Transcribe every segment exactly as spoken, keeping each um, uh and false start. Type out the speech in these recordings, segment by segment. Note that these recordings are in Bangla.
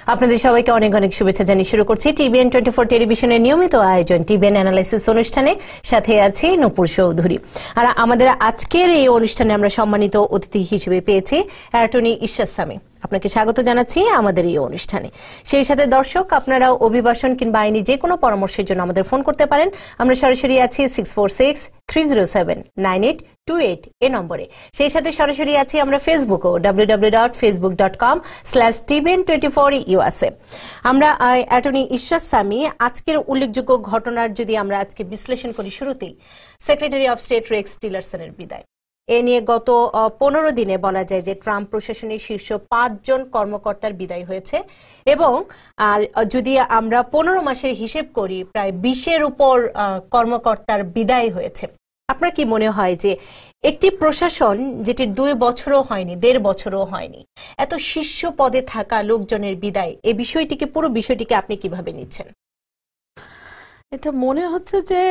আপনাদের সবাইকে অনেক অনেক শুভেচ্ছা জানিয়ে শুরু করছি টিবিএন টোয়েন্টি ফোর টেলিভিশনের নিয়মিত আয়োজন টিবিএন অ্যানালাইসিস অনুষ্ঠানে। সাথে আছি নূপুর চৌধুরী। আর আমাদের আজকের এই অনুষ্ঠানে আমরা সম্মানিত অতিথি হিসেবে পেয়েছি অ্যাটর্নি ইশরাত সামি। আপনাকে স্বাগত জানাচ্ছি আমাদের এই অনুষ্ঠানে। সেই সাথে দর্শক, আপনারা অভিবাসন কিংবা আইনি যে কোনো পরামর্শের জন্য আমাদের ফোন করতে পারেন। আমরা সরাসরি আছি six four six three zero seven nine eight two eight এ নম্বরে। সেই সাথে সরাসরি আছি আমরা ফেসবুকও W W W dot Facebook dot com slash TBN twenty four USA. আমরা অ্যাটর্নি ইশরাত সামি, আজকের উল্লেখযোগ্য ঘটনার যদি আমরা আজকে বিশ্লেষণ করি, শুরুতেই সেক্রেটারি অফ স্টেট রেক্স টিলারসনের বিদায়। এ নিয়ে গত পনেরো দিনে বলা যায় যে ট্রাম্প প্রশাসনের শীর্ষ পাঁচজন কর্মকর্তার বিদায় হয়েছে এবং আর যদি আমরা পনেরো মাসের হিসেব করি প্রায় বিশের উপর কর্মকর্তার বিদায় হয়েছে। আপনার কি মনে হয় যে একটি প্রশাসন যেটির দুই বছরও হয়নি, দেড় বছরও হয়নি, এত শীর্ষ পদে থাকা লোকজনের বিদায়, এই বিষয়টিকে পুরো বিষয়টিকে আপনি কিভাবে নিচ্ছেন? এটা মনে হচ্ছে যে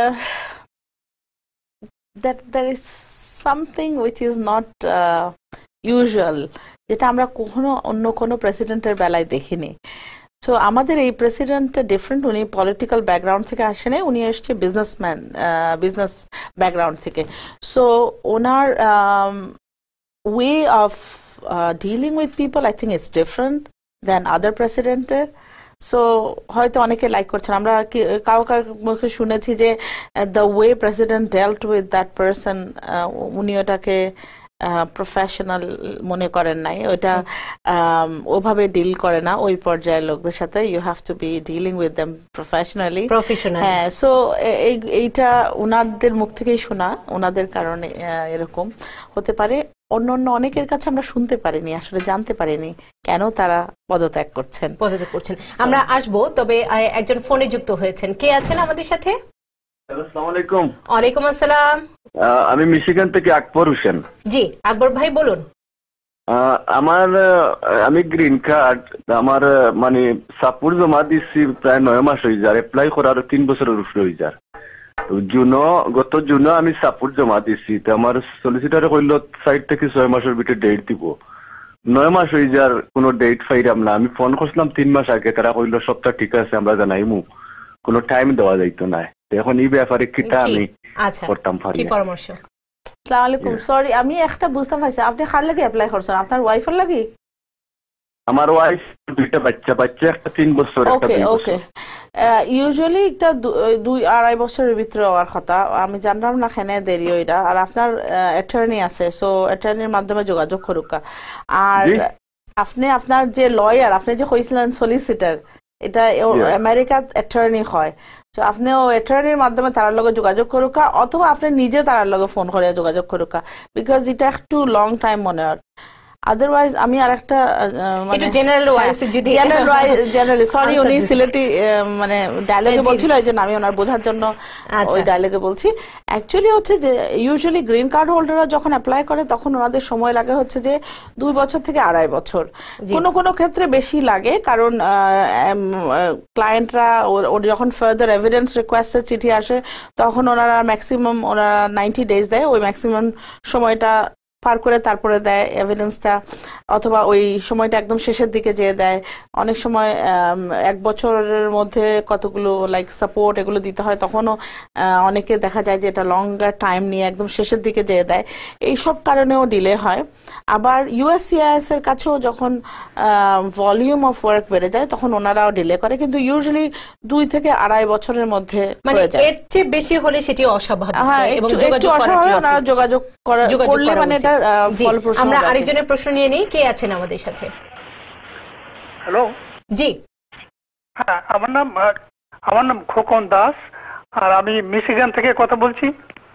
that there is something which is not uh, usual, যেটা আমরা কখনো অন্য কোনো প্রেসিডেন্টের বেলায় দেখিনি। সো আমাদের এই প্রেসিডেন্ট ডিফারেন্ট, উনি পলিটিক্যাল ব্যাকগ্রাউন্ড থেকে আসেন, উনি এসছে বিজনেসম্যান বিজনেস ব্যাকগ্রাউন্ড থেকে। সো ওনার way of dealing with people I think it's different than other প্রেসিডেন্টের। সো হয়তো অনেকে লাইক করছেন, আমরা কাউ কাউ মুখে শুনেছি যে the way president dealt with that person, উনি ওটাকে প্রফেশনাল মনে করেন নাই, ওইটা ওভাবে ডিল করে না ওই পর্যায়ের লোকদের সাথে। You have to be dealing with them professionally. হ্যাঁ, সো এইটা ওনাদের মুখ থেকেই শোনা, ওনাদের কারণে এরকম হতে পারে। অন্য অন্য অনেকের কাছে আমরা শুনতে পারিনি, আসলে জানতে পারিনি কেন তারা পদত্যাগ করছেন পদত্যাগ করছেন আমরা আসবো, তবে একজন ফোনে যুক্ত হয়েছেন। কে আছেন আমাদের সাথে? আসসালামু আলাইকুম। ওয়ালাইকুম আসসালাম। আমি মিশিগান থেকে আকবর হোসেন। জি আকবর ভাই বলুন। আমার আমি গ্রিন কার্ড আমার মানে সাপুর জমা দিচ্ছি প্রায় নয় মাস হয়ে যায়, অ্যাপ্লাই করার তিন বছরের উপরে হয়ে যায়। জুনো গত জুনো আমি সাপোর্ট জমা দিচ্ছি, তো আমার সলিসিটারে কইল সাইড থেকে ছয় মাসের ভিতরে ডেট দিব। নয় মাস হয়ে যার কোনো ডেট পাইলাম না। আমি ফোন করছিলাম তিন মাস আগে, তারা কইল সবটা ঠিক আছে আমরা জানাইমু, কোনো টাইম দেওয়া যাইতো না। এখন এই ব্যাপারে কিটা আমি করতাম পারি। কি পরামর্শ? আসসালামু আলাইকুম। সরি, আমি একটা বুঝতে পারছি, আপনি কার লাগি অ্যাপ্লাই করছেন? আপনার ওয়াইফের লাগি? আমার ওয়াইফ দুইটা বাচ্চা, বাচ্চা একটা তিন বছর একটা দুই বছর। ওকে, ইউজুয়ালি একটা দুই আড়াই বছরের ভিতরে হওয়ার কথা। আমি জানলাম না কেন দেরি ওইটা। আর আপনার অ্যাটর্নি আছে, সো অ্যাটর্নির মাধ্যমে যোগাযোগ করুকা। আর আপনি আপনার যে লয়ার, আপনি যে কইছিলেন সলিসিটার, এটা আমেরিকার অ্যাটর্নি হয়। তো আপনি ও অ্যাটর্নির মাধ্যমে তার লগে যোগাযোগ করুকা, অথবা আপনি নিজে তার লগে ফোন করে যোগাযোগ করুকা, বিকজ এটা একটু লং টাইম মনে হয়। আদারওয়াইজ আমি আর একটা মানে জেনারেল ওয়াইজ যদি জেনারেলি সরি, উনি সিলেটি মানে ডায়লগে বলছিল, এই জন্য আমি ওনার বোঝার জন্য ওই ডায়লগে বলছি। অ্যাকচুয়ালি হচ্ছে যে ইউজুয়ালি গ্রিন কার্ড হোল্ডাররা যখন অ্যাপ্লাই করে তখন ওনাদের সময় লাগে হচ্ছে যে দুই বছর থেকে আড়াই বছর, কোনো কোনো ক্ষেত্রে বেশি লাগে, কারণ ক্লায়েন্টরা ওর যখন ফার্দার এভিডেন্স রিকোয়েস্টের চিঠি আসে তখন ওনারা ম্যাক্সিমাম ওনারা নাইনটি ডেজ দেয়, ওই ম্যাক্সিমাম সময়টা পার করে তারপরে দেয় এভিডেন্সটা, অথবা ওই সময়টা একদম শেষের দিকে যেয়ে দেয়। অনেক সময় এক বছরের মধ্যে কতগুলো লাইক সাপোর্ট এগুলো দিতে হয়, তখনও অনেকে দেখা যায় যে এটা লঙ্গার টাইম নিয়ে একদম শেষের দিকে যেয়ে দেয়। এইসব কারণেও ডিলে হয়। আবার ইউএসসিআইএস এর কাছেও যখন ভলিউম অফ ওয়ার্ক বেড়ে যায় তখন ওনারাও ডিলে করে, কিন্তু ইউজুয়ালি দুই থেকে আড়াই বছরের মধ্যে মানে এর চেয়ে বেশি হলে সেটি অস্বাভাবিক। হ্যাঁ, একটু অস্বাভাবিক, ওনারা যোগাযোগ করলে মানে এটা। আমরা আরেকজনের প্রশ্ন নিয়ে নিই। কে আছেন আমাদের সাথে? হ্যালো। জি হ্যাঁ, আমার নাম আমার নাম খোকন দাস, আর আমি মিশিগান থেকে কথা বলছি।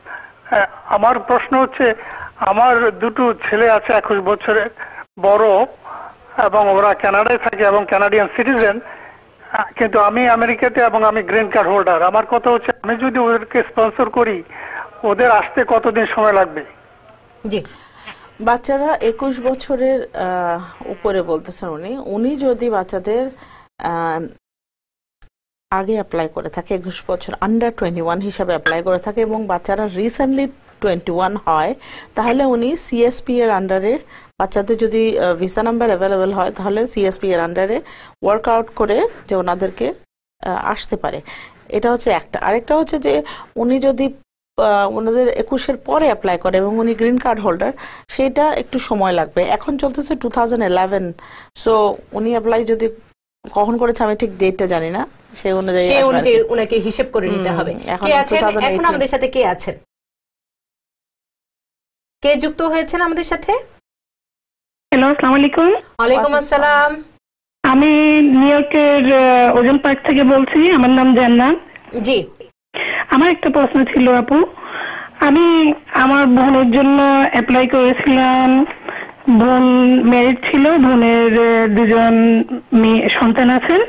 আমার প্রশ্ন হচ্ছে, আমার দুটো ছেলে আছে একুশ বছরের বড়, এবং ওরা কানাডায় থাকে এবং কানাডিয়ান সিটিজেন, কিন্তু আমি আমেরিকাতে এবং আমি গ্রিন কার্ড হোল্ডার। আমার কথা হচ্ছে, আমি যদি ওদেরকে স্পন্সর করি ওদের আসতে কতদিন সময় লাগবে? জি, বাচ্চারা একুশ বছরের উপরে বলতেছেন উনি। উনি যদি বাচ্চাদের আগে অ্যাপ্লাই করে থাকে, একুশ বছর আন্ডার টোয়েন্টি ওয়ান হিসাবে অ্যাপ্লাই করে থাকে, এবং বাচ্চারা রিসেন্টলি টোয়েন্টি ওয়ান হয়, তাহলে উনি সিএসপি এর আন্ডারে বাচ্চাদের যদি ভিসা নাম্বার অ্যাভেলেবেল হয় তাহলে সিএসপি এর আন্ডারে ওয়ার্কআউট করে যে ওনাদেরকে আসতে পারে। এটা হচ্ছে একটা। আরেকটা হচ্ছে যে উনি যদি ওনাদের একুশের পরে অ্যাপ্লাই করে এবং উনি গ্রিন কার্ড হোল্ডার, সেটা একটু সময় লাগবে। এখন চলতেছে টু থাউজেন্ড ইলেভেন, সো উনি অ্যাপ্লাই যদি কখন করেছে আমি ঠিক ডেটটা জানি না, সেই অনুযায়ী সেই অনুযায়ী ওনাকে হিসেব করে নিতে হবে। কে আছেন এখন আমাদের সাথে? কে আছেন? কে যুক্ত হয়েছেন আমাদের সাথে? হ্যালো, আসসালামু আলাইকুম। ওয়ালাইকুম আসসালাম। আমি নিউ ইয়র্কের ওজন পার্ক থেকে বলছি। আমার নাম জান্নাত। জি, আমার একটা প্রশ্ন ছিল আপু। আমি আমার বোনের জন্য অ্যাপ্লাই করেছিলাম। বোন ম্যারিড ছিল, বোনের দুজন মেয়ে সন্তান আছেন।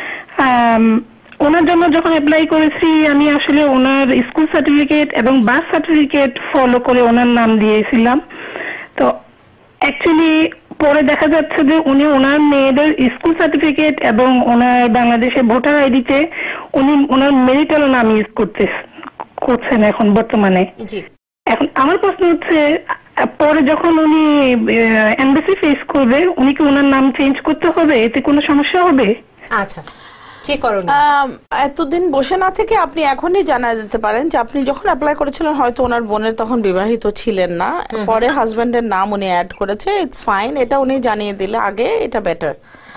ওনার জন্য যখন অ্যাপ্লাই করেছি আমি আসলে ওনার স্কুল সার্টিফিকেট এবং বার্থ সার্টিফিকেট ফলো করে ওনার নাম দিয়েছিলাম। তো অ্যাকচুয়ালি পরে দেখা যাচ্ছে যে উনি ওনার মেয়েদের স্কুল সার্টিফিকেট এবং ওনার বাংলাদেশের ভোটার আইডিতে উনি ওনার মেরিটাল নাম ইউজ করতে করছেন এখন বর্তমানে। এখন আমার প্রশ্ন হচ্ছে, পরে যখন উনি এমবাসি ফেস করবে উনি কি ওনার নাম চেঞ্জ করতে হবে? এতে কোনো সমস্যা হবে? আচ্ছা, কি করুন? এতদিন বসে না থেকে আপনি এখনই জানা দিতে পারেন যে আপনি যখন অ্যাপ্লাই করেছিলেন হয়তো ওনার বোনের তখন বিবাহিত ছিলেন না, পরে হাজবেন্ডের নাম উনি অ্যাড করেছে, ইটস ফাইন। এটা উনি জানিয়ে দিলে আগে এটা বেটার।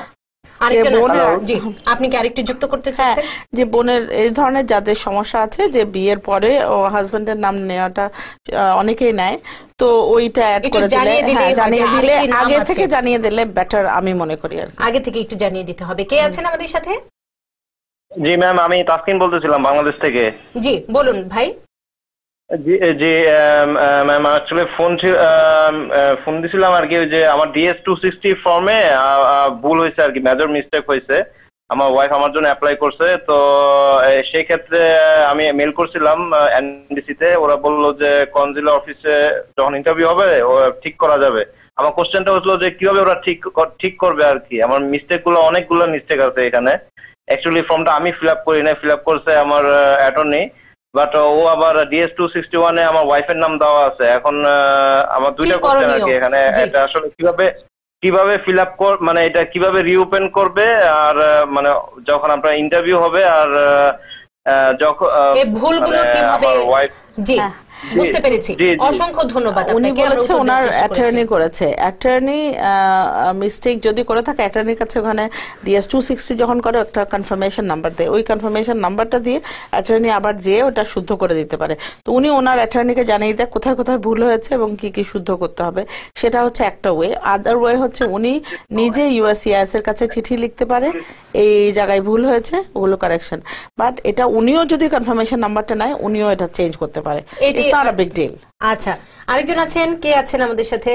আপনি কি আরেকটু যুক্ত করতে চাচ্ছেন? যে বোনের এই ধরনের যাদের সমস্যা আছে যে বিয়ের পরে ও হাজবেন্ডের নাম নেওয়াটা অনেকেই নেয়, তো ওইটা অ্যাড করে দিলে, জানিয়ে দিলে আগে থেকে জানিয়ে দিলে বেটার আমি মনে করি। আর আগে থেকে একটু জানিয়ে দিতে হবে। কে আছেন আমাদের সাথে? জি ম্যাম, আমি তাসকিন বলতেছিলাম বাংলাদেশ থেকে। জি বলুন ভাই। জি জি ম্যাম, অ্যাকচুয়ালি ফোন ফোন দিছিলাম আর কি, যে আমার ডিএস টু সিক্সটি ফর্মে ভুল হয়েছে আর কি, মেজর মিস্টেক হয়েছে। আমার ওয়াইফ আমার জন্য অ্যাপ্লাই করছে, তো সেই ক্ষেত্রে আমি মেল করছিলাম এনডিসিতে। ওরা বললো যে কনজিলার অফিসে যখন ইন্টারভিউ হবে ও ঠিক করা যাবে। আমার কোশ্চেনটা হচ্ছিল যে কিভাবে ওরা ঠিক ঠিক করবে আর কি। আমার মিস্টেক গুলো অনেকগুলো মিস্টেক আছে এখানে। অ্যাকচুয়ালি ফর্মটা আমি ফিল আপ করি না, ফিল আপ করছে আমার অ্যাটর্নি, বাট ও আবার ডিএস টু সিক্সটি ওয়ানে আমার ওয়াইফের নাম দেওয়া আছে। এখন আমার দুইটা কোশ্চেন আর কি এখানে, এটা আসলে কিভাবে কিভাবে ফিল আপ কর, মানে এটা কিভাবে রিওপেন করবে, আর মানে যখন আপনার ইন্টারভিউ হবে, আর যখন এই ভুলগুলো কিভাবে। জি বুঝতে পেরেছি, অসংখ্য ধন্যবাদ। উনি বলেছে ওনার অ্যাটর্নি করেছে। অ্যাটর্নি মিস্টেক যদি করে থাকে, অ্যাটর্নির কাছে ওখানে ডিএস টু সিক্সটি যখন করে একটা কনফার্মেশন নাম্বার দেয়, ওই কনফার্মেশন নাম্বারটা দিয়ে অ্যাটর্নি আবার যেয়ে ওটা শুদ্ধ করে দিতে পারে। তো উনি ওনার অ্যাটর্নিকে জানিয়ে দেয় কোথায় কোথায় ভুল হয়েছে এবং কি কি শুদ্ধ করতে হবে। সেটা হচ্ছে একটা ওয়ে। আদার ওয়ে হচ্ছে উনি নিজে ইউএসসিআইএস এর কাছে চিঠি লিখতে পারে, এই জায়গায় ভুল হয়েছে, ওগুলো কারেকশন। বাট এটা উনিও যদি কনফার্মেশন নাম্বারটা নেয়, উনিও এটা চেঞ্জ করতে পারে। আচ্ছা, আরেকজন আছেন। কে আছেন আমাদের সাথে?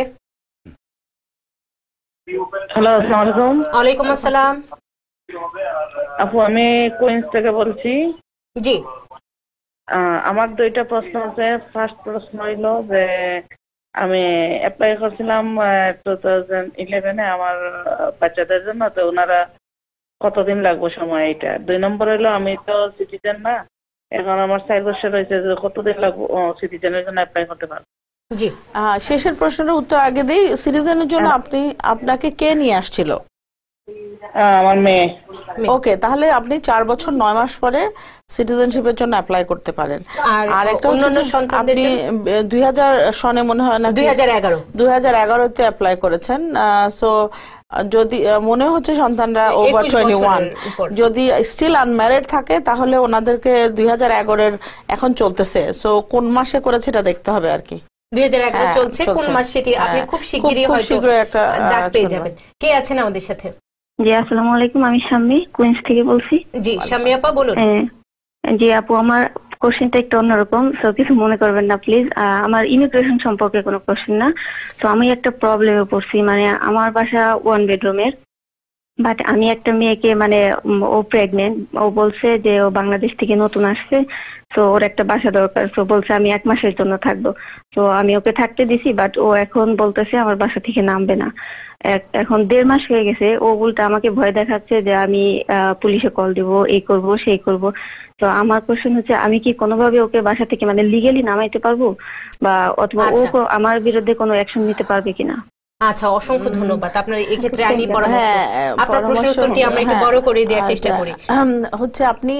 হ্যালো, আসসালামু আলাইকুম। ওয়ালাইকুম আসসালাম। আপু, আমি কুইন্স থেকে বলছি। জি, আমার দুইটা প্রশ্ন আছে। ফার্স্ট প্রশ্ন হইলো যে আমি অ্যাপ্লাই করছিলাম টু থাউজেন্ড ইলেভেনে আমার বাচ্চাদের জন্য, তো ওনারা কতদিন লাগবে সময়, এটা। দুই নম্বর হইলো আমি তো সিটিজেন না, এখন আমার চার বছর হয়েছে, কতদিন লাগবে সিটিজেনের জন্য অ্যাপ্লাই করতে পারবো? জি, শেষের প্রশ্নের উত্তর আগে দিই। সিটিজেনের জন্য আপনি আপনাকে কে নিয়ে আসছিল? আমার মেয়ে। ওকে, তাহলে আপনি চার বছর নয় মাস পরে সিটিজেনশিপের জন্য অ্যাপ্লাই করতে পারেন। আর একটা আপনি দুই হাজার সনে মনে হয় না, দুই হাজার এগারো দুই হাজার এগারোতে অ্যাপ্লাই করেছেন। সো যদি মনে হচ্ছে সন্তানরা ওভার টোয়েন্টি ওয়ান, যদি স্টিল আনম্যারিড থাকে তাহলে ওনাদেরকে দুই হাজার এগারোর এখন চলতেছে, সো কোন মাসে করেছে এটা দেখতে হবে আর কি। দুই হাজার এগারো চলছে, কোন মাস সেটি আপনি খুব শীঘ্রই হয়তো ডাক পেয়ে যাবেন। কে আছেন আমাদের সাথে? জি, আসসালামু আলাইকুম। আমি শাম্মী কুইন্স থেকে বলছি। জি শাম্মী আপা বলুন। জি আপু, আমার কোশ্চেনটা একটু অন্যরকম, সো কিছু মনে করবেন না প্লিজ। আমার ইমিগ্রেশন সম্পর্কে কোনো কোশ্চেন না। তো আমি একটা প্রবলেমে পড়ছি, মানে আমার বাসা ওয়ান বেডরুমের, বাট আমি একটা মেয়েকে, মানে ও প্রেগনেন্ট, ও বলছে যে ও বাংলাদেশ থেকে নতুন আসছে, তো ওর একটা বাসা দরকার। তো বলছে আমি এক মাসের জন্য থাকবো। তো আমি ওকে থাকতে দিছি, বাট ও এখন বলতেছে আমার বাসা থেকে নামবে না। এখন দেড় মাস হয়ে গেছে, ও উল্টা আমাকে ভয় দেখাচ্ছে যে আমি পুলিশে কল দিব, এই করব সেই করব। তো আমার কোশ্চেন হচ্ছে, আমি কি কোনোভাবে ওকে বাসা থেকে মানে লিগেলি নামাইতে পারবো, বা অথবা ও আমার বিরুদ্ধে কোনো অ্যাকশন নিতে পারবে কিনা? আচ্ছা, অসংখ্য ধন্যবাদ আপনার এই ক্ষেত্রে আইনি পরামর্শ। আপনার প্রশ্নের উত্তরটি আমরা একটু বড় করে দেওয়ার চেষ্টা করি। হচ্ছে আপনি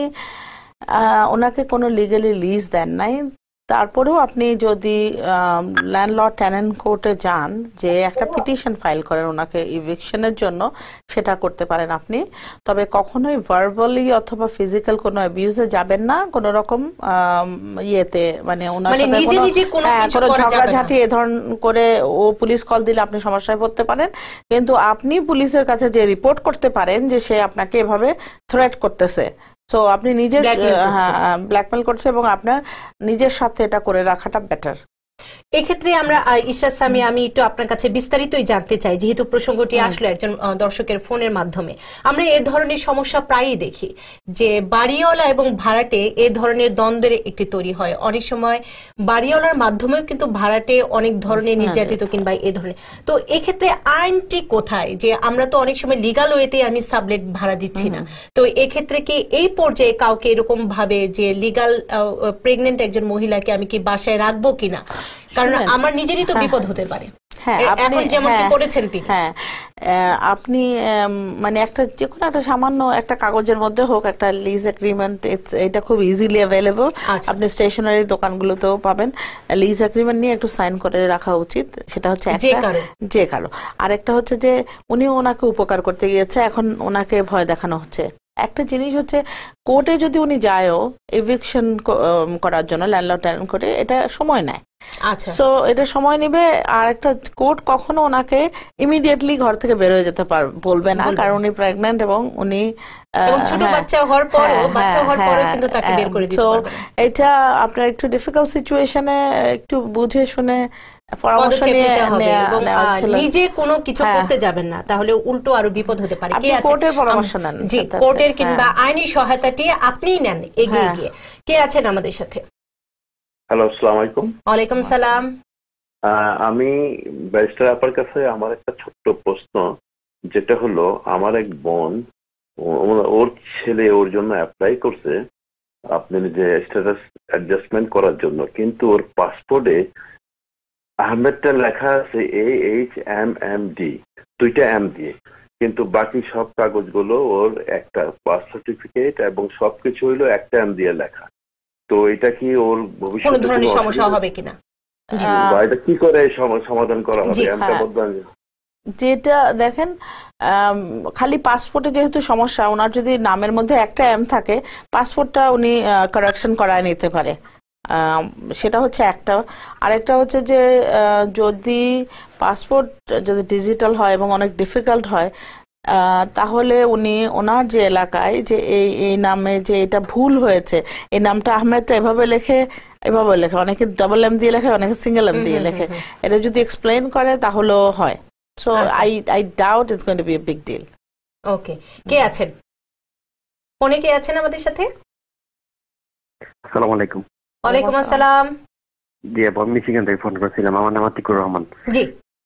ওনাকে কোনো লিগালি লিজ দেন নাই, তারপরেও আপনি যদি ল্যান্ডলর্ড টেনেন্ট কোর্টে যান যে একটা পিটিশন ফাইল করেন ওনাকে ইভিকশনের জন্য, সেটা করতে পারেন আপনি। তবে কখনোই ভার্বালি অথবা ফিজিক্যাল কোনো অ্যাবিউজে যাবেন না, কোন রকম ইয়েতে মানে ওনার সাথে কোনো ঝগড়াঝাটি এ ধরন করে ও পুলিশ কল দিলে আপনি সমস্যায় পড়তে পারেন। কিন্তু আপনি পুলিশের কাছে যে রিপোর্ট করতে পারেন যে সে আপনাকে এভাবে থ্রেট করতেছে, সো আপনি নিজের ব্ল্যাকমেল করছে এবং আপনার নিজের সাথে এটা করে রাখাটা বেটার। এক্ষেত্রে আমরা ইশরাত সামি, আমি একটু আপনার কাছে বিস্তারিতই জানতে চাই, যেহেতু প্রসঙ্গটি আসলো একজন দর্শকের ফোনের মাধ্যমে। আমরা এ ধরনের সমস্যা প্রায়ই দেখি যে বাড়িওয়ালা এবং ভাড়াটে এ ধরনের দ্বন্দ্বের একটি তৈরি হয়। অনেক সময় বাড়িওয়ালার মাধ্যমেও কিন্তু ভাড়াটে অনেক ধরনের নির্যাতিত কিংবা এ ধরনের। তো এক্ষেত্রে আইনটি কোথায়? যে আমরা তো অনেক সময় লিগাল ওয়েতে আমি সাবলেট ভাড়া দিচ্ছি না, তো এক্ষেত্রে কি এই পর্যায়ে কাউকে এরকম ভাবে যে লিগাল প্রেগনেন্ট একজন মহিলাকে আমি কি বাসায় রাখবো কিনা? কারণ আমার নিজেরই তো বিপদ হতে পারে। হ্যাঁ, এখন যেমনটি করেছেন তিনি, হ্যাঁ আপনি মানে একটা যে কোনো একটা সামান্য একটা কাগজের মধ্যে হোক একটা লিজ এগ্রিমেন্ট, এটা খুব ইজিলি অ্যাভেলেবল। আপনি স্টেশনারি দোকানগুলোতেও পাবেন। লিজ এগ্রিমেন্ট নিয়ে একটু সাইন করে রাখা উচিত। সেটা হচ্ছে যে কারো। আরেকটা হচ্ছে যে উনি ওনাকে উপকার করতে গিয়েছে, এখন ওনাকে ভয় দেখানো হচ্ছে। একটা জিনিস হচ্ছে কোর্টে যদি উনি যায়ও এভিকশন করার জন্য ল্যান্ডলর্ড টেনেন্ট কোর্টে, এটা সময় নেয়। আচ্ছা, সো এটা সময় নেবে। আর একটা কোর্ট কখনো ওনাকে ইমিডিয়েটলি ঘর থেকে বের হয়ে যেতে পার বলবে না, কারণ উনি প্রেগন্যান্ট এবং উনি ছোট বাচ্চা হওয়ার পর বাচ্চা হওয়ার পর কিন্তু তাকে বের করে দিতে পারবে। এটা আপনার একটু ডিফিকাল্ট সিচুয়েশনে একটু বুঝে শুনে পরামর্শ নিয়ে নিজে কোনো কিছু করতে যাবেন না, তাহলে উল্টো আরো বিপদ হতে পারে। কে কোর্টের পরামর্শ নেন, জি কোর্টের কিংবা আইনি সহায়তাটি আপনিই নেন এগিয়ে গিয়ে। কে আছেন আমাদের সাথে? হ্যালো, আসসালামু আলাইকুম। ওয়ালাইকুম সালাম। আমি ব্যারিস্টার আপার কাছে আমার একটা ছোট্ট প্রশ্ন, যেটা হলো আমার এক বোন, ওর ছেলে ওর জন্য অ্যাপ্লাই করছে আপনি যে স্ট্যাটাস অ্যাডজাস্টমেন্ট করার জন্য, কিন্তু ওর পাসপোর্টে আহমেদটা লেখা আছে A H M M D, দুইটা এম দিয়ে, কিন্তু বাকি সব কাগজগুলো ওর একটা বার্থ সার্টিফিকেট এবং সবকিছু হইলো একটা এম দিয়ে লেখা। তো এটা কি ওর ভবিষ্যতে কোনো ধরনের সমস্যা হবে কিনা, এটা কি করে সমাধান করা হবে? এমটা বদলান যেটা দেখেন, খালি পাসপোর্টে যেহেতু সমস্যা, ওনার যদি নামের মধ্যে একটা এম থাকে, পাসপোর্টটা উনি কারেকশন করায় নিতে পারে। সেটা হচ্ছে একটা। আরেকটা হচ্ছে যে যদি পাসপোর্ট যদি ডিজিটাল হয় এবং অনেক ডিফিকাল্ট হয়, তাহলে উনি ওনার যে এলাকায় যে এই এই নামে যে এটা ভুল হয়েছে, এই নামটা আহমেদটা এভাবে লেখে এভাবে লেখে, অনেকে ডাবল এম দিয়ে লেখে, অনেকে সিঙ্গেল এম দিয়ে লেখে, এটা যদি এক্সপ্লেন করে তাহলেও হয়। So I I doubt it's going to be a big deal. Okay, কে আছেন ফোনে? কে আছেন আমাদের সাথে? আসসালামু আলাইকুম। ওয়ালাইকুম আসসালাম। জি, আমি মিশিগান থেকে ফোন করেছিলাম। আমার নাম আতিকুর রহমান। জি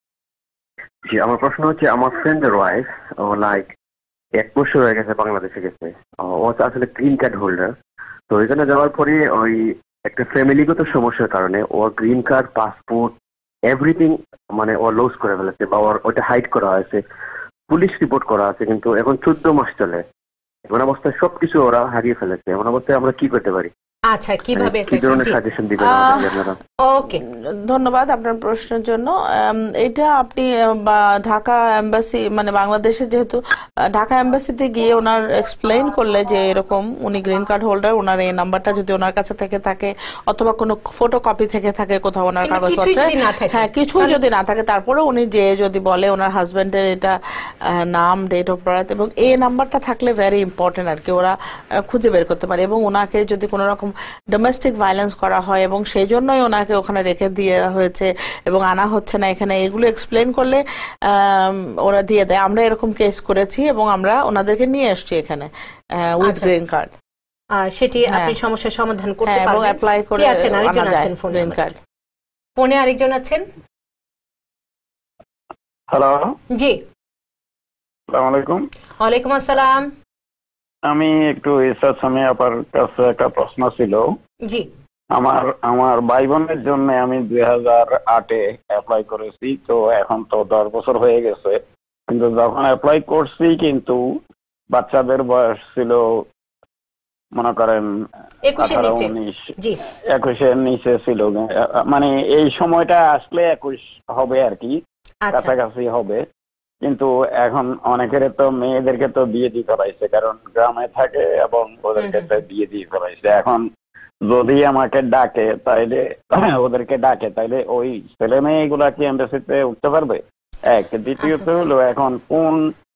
জি আমার প্রশ্ন হচ্ছে, আমার ফ্রেন্ডের ওয়াইফ ও লাইক এক বছর হয়ে গেছে বাংলাদেশে গেছে, ও আসলে গ্রিন কার্ড হোল্ডার। তো ওইখানে যাওয়ার পরে ওই একটা ফ্যামিলিগত সমস্যার কারণে ওর গ্রিন কার্ড, পাসপোর্ট, এভরিথিং মানে ও লস করে ফেলেছে বা ওর ওইটা হাইড করা হয়েছে, পুলিশ রিপোর্ট করা আছে, কিন্তু এখন চোদ্দ মাস চলে। এমন অবস্থায় সবকিছু ওরা হারিয়ে ফেলেছে। এমন অবস্থায় আমরা কি করতে পারি? আচ্ছা, কিভাবে সাজেশন দিবেন? ওকে, ধন্যবাদ আপনার প্রশ্নের জন্য। এটা আপনি ঢাকা এম্বাসি মানে বাংলাদেশে যেহেতু ঢাকা এম্বাসিতে গিয়ে ওনার এক্সপ্লেইন করলে যে এরকম উনি গ্রিন কার্ড হোল্ডার, ওনার এই নাম্বারটা যদি ওনার কাছে থেকে থাকে অথবা কোনো ফটো কপি থেকে থাকে কোথাও ওনার কাগজপত্রে, হ্যাঁ কিছু যদি না থাকে, তারপরে উনি যে যদি বলে ওনার হাজবেন্ডের এটা নাম, ডেট অফ বার্থ এবং এই নাম্বারটা থাকলে ভেরি ইম্পর্টেন্ট আর কি, ওরা খুঁজে বের করতে পারে। এবং ওনাকে যদি কোনো রকম ডোমেস্টিক ভায়োলেন্স করা হয় এবং সেই জন্যই ওনাকে ওখানে রেখে দিয়ে হয়েছে এবং আনা হচ্ছে না এখানে, এগুলো এক্সপ্লেন করলে ওরা দিয়ে দেয়। আমরা এরকম কেস করেছি এবং আমরা ওনাদেরকে নিয়ে এসেছি এখানে উইথ গ্রিন কার্ড। সেটি আপনি সমস্যার সমাধান করতে পারবেন এবং অ্যাপ্লাই করে আছেন। আরেকজন আছেন ফোনে, গ্রিন কার্ড ফোনে আরেকজন আছেন। হ্যালো, জি আসসালামু আলাইকুম। ওয়ালাইকুম আসসালাম। আমি একটু ইসরাত সামি আপার কাছে একটা প্রশ্ন ছিল। জি আমার আমার ভাই বোনের জন্য আমি দুই হাজার আটে অ্যাপ্লাই করেছি, তো এখন তো দশ বছর হয়ে গেছে, কিন্তু যখন অ্যাপ্লাই করছি কিন্তু বাচ্চাদের বয়স ছিল মনে করেন আঠারো উনিশ একুশের নিচে ছিল, মানে এই সময়টা আসলে একুশ হবে আর কি, কাছাকাছি হবে। কিন্তু এখন অনেকের তো মেয়েদেরকে তো বিয়ে দিয়ে ফেলাইছে, কারণ গ্রামে থাকে এবং ওদেরকে তো বিয়ে দিয়ে ফেলাইছে। এখন যদি আমাকে ডাকে তাইলে ওদেরকে ডাকে তাইলে ওই ছেলে মেয়ে গুলা কি এমবাসিতে উঠতে পারবে? এক। দ্বিতীয়ত হলো এখন কোন